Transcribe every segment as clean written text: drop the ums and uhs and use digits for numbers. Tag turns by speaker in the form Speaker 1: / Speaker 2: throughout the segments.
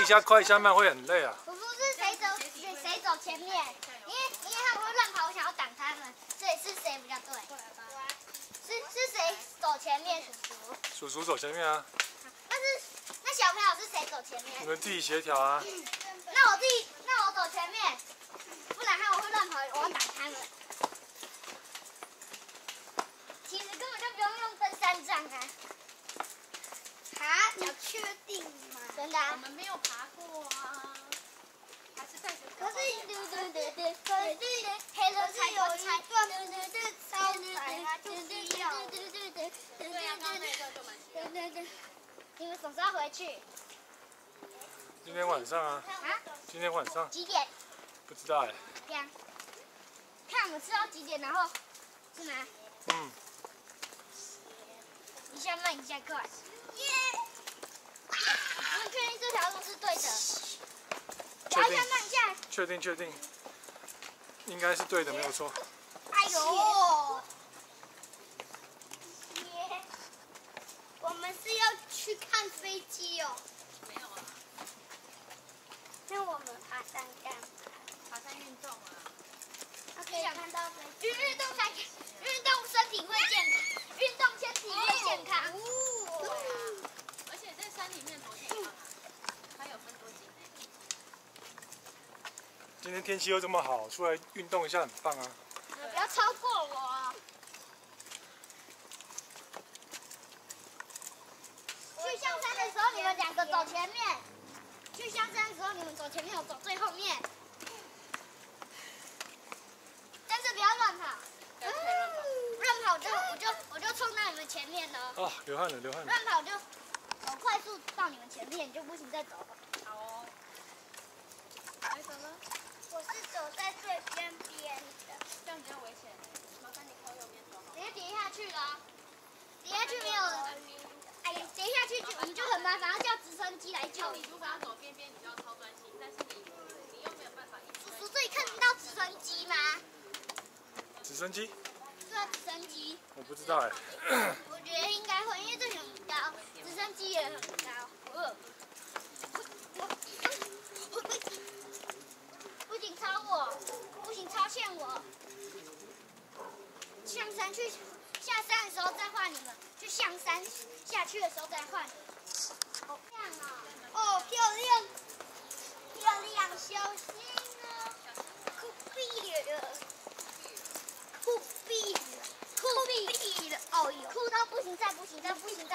Speaker 1: 一下快一下慢会很累啊。
Speaker 2: 叔叔是谁走前面？因为他们会乱跑，我想要挡他们，所以是谁比较对？是谁走前面？
Speaker 1: 叔叔走前面啊。
Speaker 2: 那小朋友是谁走前面？
Speaker 1: 你们自己协调啊。
Speaker 2: 那我走前面，不然他们会乱跑，我要挡他们。其实根本就不用用登山杖啊。
Speaker 3: 你确定吗？
Speaker 2: 真的啊。
Speaker 4: 我们没有爬过啊，还是在学校。
Speaker 2: 可是黑人才有一段超窄，他就是要。
Speaker 4: 对呀，刚刚那一段就蛮喜欢。
Speaker 2: 对，你们什么时候回去？
Speaker 1: 今天晚上啊。
Speaker 2: 啊？
Speaker 1: 今天晚上。
Speaker 2: 几点？
Speaker 1: 不知道哎。
Speaker 2: 这样。看我们吃到几点，然后是吗？
Speaker 1: 嗯。
Speaker 2: 一下慢，一下快。耶！我们确定这条路是对的。
Speaker 1: 确定。
Speaker 2: 慢下。
Speaker 1: 确定。应该是对的，没有错。
Speaker 2: 哎呦！
Speaker 3: 耶！我们是要去看飞机哦。
Speaker 4: 没有啊。
Speaker 3: 那我们爬山干嘛？
Speaker 4: 爬山运动啊。
Speaker 2: 可以看到运动身体会健康，运动身体会健康。
Speaker 4: 对啊，而且在山里面多健康啊，还有分多景呢。
Speaker 1: 今天天气又这么好，出来运动一下很棒啊。
Speaker 2: 不要超过我。去象山的时候，你们两个走前面；去象山的时候，你们走前面，我走最后面。但是不要乱跑。乱跑我就冲到你们前面了。
Speaker 1: 啊，流汗了。
Speaker 2: 乱跑就我快速到你们前面，就不行再走了。
Speaker 4: 好哦。来走了。
Speaker 3: 我是走在最边边的，
Speaker 4: 这样比较危险。麻烦你靠右边走好。
Speaker 2: 等下跌下去了，跌下去没有？哎呀，跌下去我们就很麻烦，要叫直升机来救你。
Speaker 4: 你如果要走边边，你就要超专心，但是你又没有办法一直。
Speaker 2: 叔叔，这里看得到直升机吗？
Speaker 1: 直升机？
Speaker 2: 对啊，直升机。
Speaker 1: 我不知道哎。
Speaker 2: 我觉得应该会，因为这里很高，直升机也很高。不行超我，不行超限我。上山去下山的时候再换你们，去象山下去的时候再换。好漂亮啊！
Speaker 3: 哦，漂亮，小心哦！酷毙了！哦哟，
Speaker 2: 哭到不行，再不行。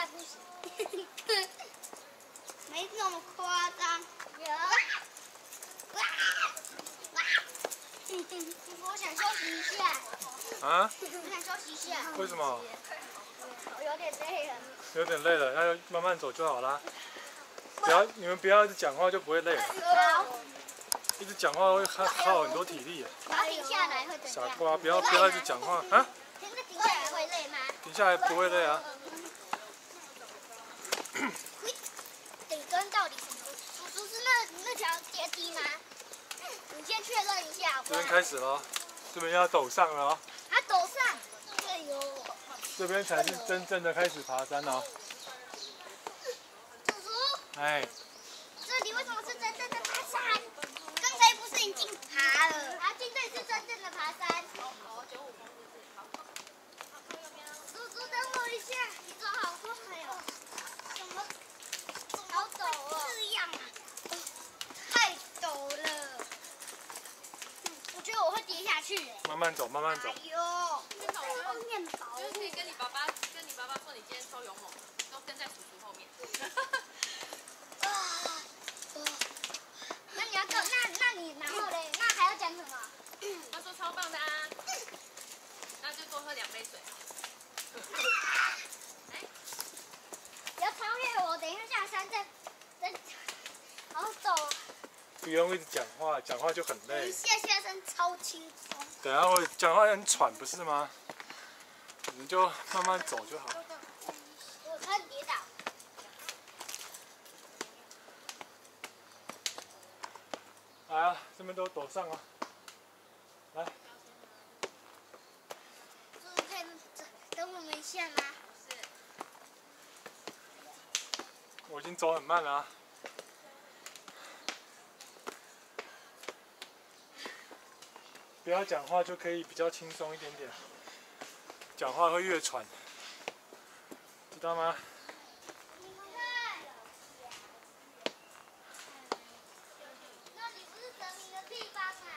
Speaker 3: 没那么夸张。
Speaker 2: 我想休息一下。
Speaker 1: 啊？
Speaker 2: 我想休息一下。
Speaker 1: 为什么？
Speaker 2: 我有点累了。
Speaker 1: 有点累了，要慢慢走就好啦。你们不要一直讲话，就不会累了。
Speaker 2: 好。
Speaker 1: 一直讲话会耗很多体力。
Speaker 2: 然后停下来会怎样？
Speaker 1: 傻瓜，不要一直讲话啊！
Speaker 2: 停下来会累吗？
Speaker 1: 停下来不会累啊。
Speaker 2: 顶端到底什么？叔叔是那条阶梯吗？你先确认一下。
Speaker 1: 这边开始了，这边要陡上了哦。
Speaker 2: 啊，陡上！哎呦！
Speaker 1: 这边才是真正的开始爬山哦。
Speaker 2: 叔叔。
Speaker 1: 哎。
Speaker 2: 这里为什么是真正的爬山？
Speaker 3: 刚才不是已经爬了？
Speaker 2: 啊，这里是真正的爬山。
Speaker 4: 好，95公尺。好。
Speaker 2: 叔叔，等我一下，你走好快哦。怎么好陡哦？
Speaker 3: 这样啊？太陡了。
Speaker 2: 我觉得我会跌下去。
Speaker 1: 慢慢走。
Speaker 3: 哎呦，
Speaker 4: 面包。就是可以跟你爸爸说，你今天超勇猛，都跟在叔叔后面。
Speaker 2: 那你然后嘞？那还要讲什么？
Speaker 4: 他说超棒的啊，那就多喝2杯水。
Speaker 2: 不要超越我，等一下下山再好走。
Speaker 1: 不用一直讲话，讲话就很累。
Speaker 3: 下山超轻松。
Speaker 1: 等下会讲话很喘，不是吗？你就慢慢走就好。
Speaker 2: 我差点跌倒。
Speaker 1: 来啊，这边都陡上啊。来。
Speaker 2: 叔叔可以等我们一下吗？
Speaker 4: 是。
Speaker 1: 我已经走很慢了啊。 不要讲话就可以比较轻松一点点，讲话会越喘，知道吗？
Speaker 2: 那里不是神明的地方啊！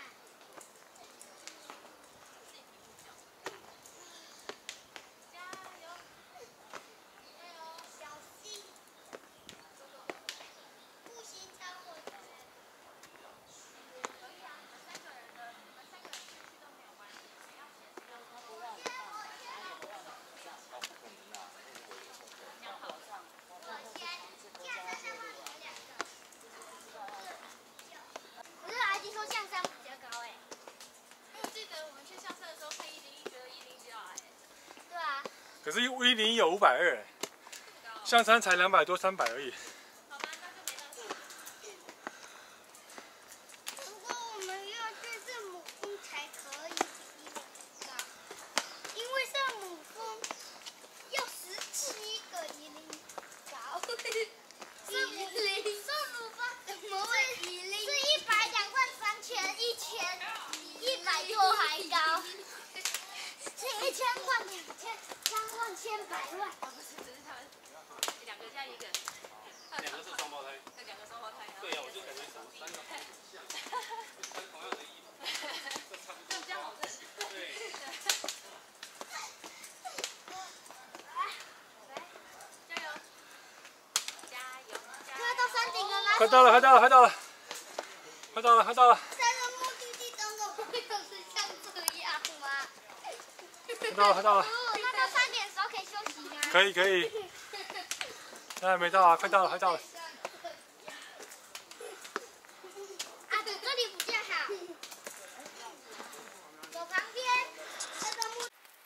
Speaker 4: 加油！
Speaker 3: 小心，不行超过去。
Speaker 4: 可以啊，你们3个人进去都没有关系，谁要先知道他不让你放，他也不让你上，不可能啊，这样好上，
Speaker 2: 可是阿弟说象山比较高哎。
Speaker 4: 我记得我们去象山的时候看101，觉得101比较矮。
Speaker 2: 对啊。
Speaker 1: 可是101有520，象山才200多300而已。
Speaker 4: 好吧，那就没办法。
Speaker 3: 不过我们要去圣母峰才可以比101高，因为圣母峰要17个101高。
Speaker 2: 圣母峰怎么会是100、200、3000、1000、100多还高？是1000万、2000、3万、1000、100万。
Speaker 4: 不是，只是他们2个加1个。
Speaker 5: 2个是双胞胎。
Speaker 4: 那2个双胞胎。
Speaker 5: 对呀，我就感觉怎么3个好像，穿同样的衣服，这差不多。
Speaker 4: 这样好认。
Speaker 5: 对。
Speaker 4: 加油！加油！
Speaker 2: 快到山顶了吗？
Speaker 1: 快到了，快到了，快到了，快到了，快到了，
Speaker 3: 这个目的地真的会是像这样吗？
Speaker 1: 快到了，快到了，
Speaker 2: 那到3点的时候可以休息吗？
Speaker 1: 可以可以，那还没到啊，快到了，快到了。
Speaker 2: 啊，走这里比较好。走旁边，这个木。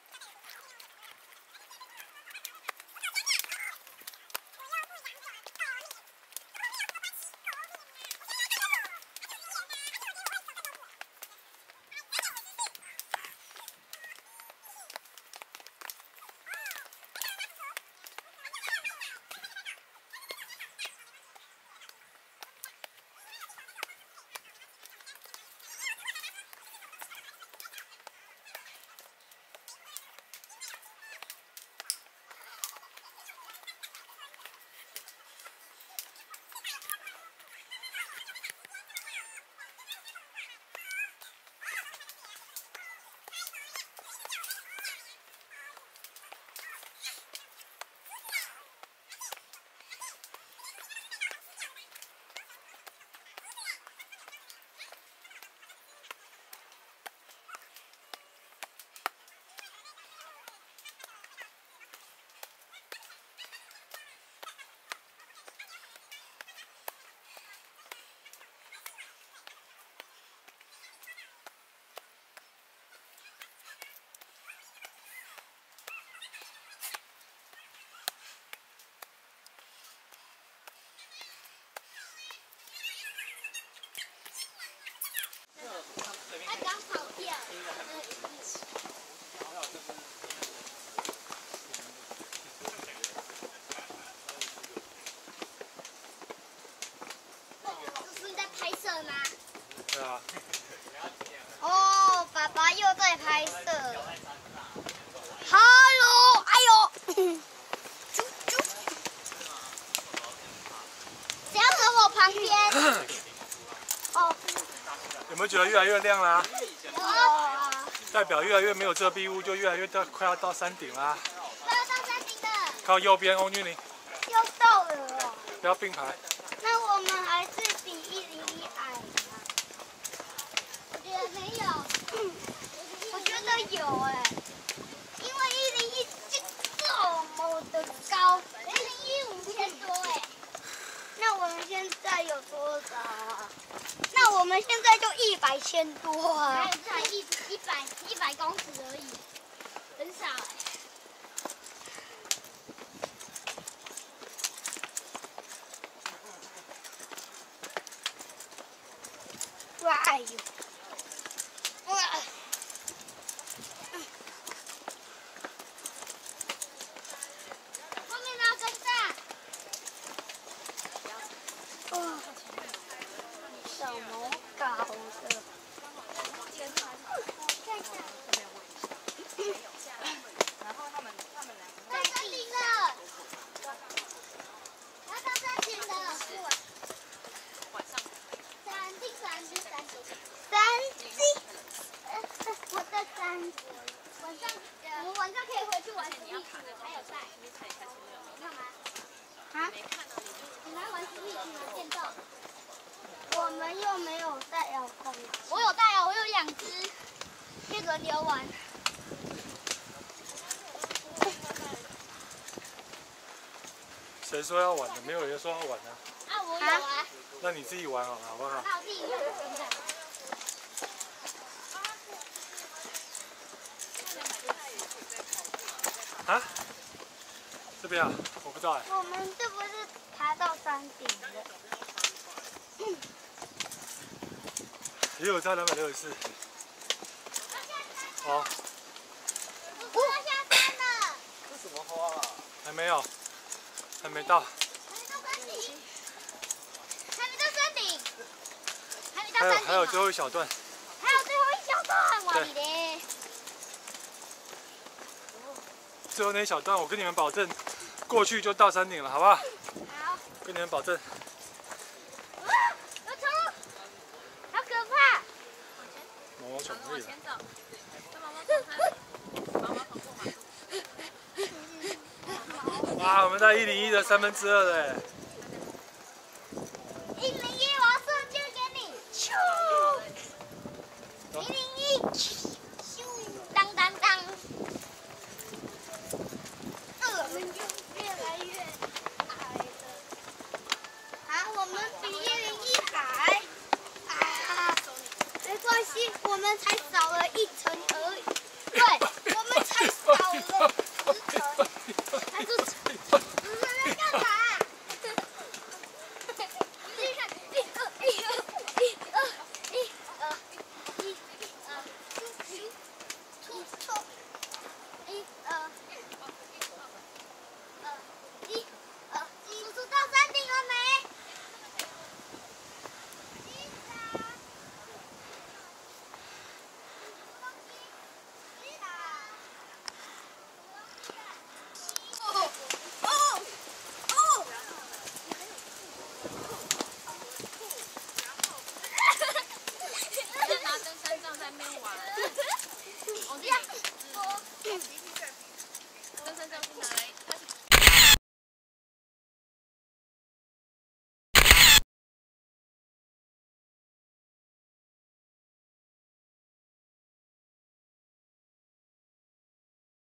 Speaker 2: 他刚跑掉了。这是在拍摄吗？
Speaker 1: 对啊，
Speaker 3: 哦，爸爸又在拍摄。Hello， 哎呦，啾啾，
Speaker 2: 只要走我旁边。
Speaker 3: 哦，
Speaker 1: 有没有觉得越来越亮啦？
Speaker 3: 哦，
Speaker 1: 代表越来越没有遮蔽物，就越来越快要到山顶啦。
Speaker 2: 快要到山顶了。
Speaker 1: 靠右边，翁君玲，
Speaker 3: 又到了哦。
Speaker 1: 不要并排。
Speaker 3: 那我们还是比101矮吗？
Speaker 2: 我觉得没有。
Speaker 3: 我觉得有哎，因为101就这么的高
Speaker 2: 1015000多哎。
Speaker 3: 那我们现在有多少啊？那我们现在就100多啊
Speaker 2: 还。有才100公尺而已，很少哎。
Speaker 3: 哇哎呦！哇！
Speaker 2: 后面要跟上。
Speaker 3: 哦，什么搞的？
Speaker 2: 轮流玩。
Speaker 1: 谁说要玩的？没有人说要玩啊。
Speaker 2: 啊，我有啊。
Speaker 1: 那你自己玩好了，好不好？
Speaker 2: 好，自己玩。
Speaker 1: 啊？这边啊？我不知道哎。
Speaker 2: 我们这不是爬到山顶的？
Speaker 1: 也有在264。好。
Speaker 2: 我要下山了。
Speaker 5: 这什么花啊？
Speaker 1: 还没有，还没到。
Speaker 2: 还没到山顶。还没到山顶。
Speaker 1: 还有最后一小段。
Speaker 2: 还有最后一小段，哇你嘞！
Speaker 1: 最后那一小段，我跟你们保证，过去就到山顶了，好不好？
Speaker 2: 好。
Speaker 1: 跟你们保证。
Speaker 2: 哇，有虫，好可怕！
Speaker 1: 毛毛虫可以了。哇，我们在101的2/3了哎。
Speaker 2: 101，我要瞬间给你，咻！101，咻！当当当！我们就越来越矮了。啊，我们比101矮。啊，没关系，我们才少了1层而已。对，我们才少了10层。他说。在干嘛？叔叔到山顶了没？
Speaker 4: 拿登山杖在那边玩。
Speaker 2: 这样，
Speaker 4: 登山杖是拿来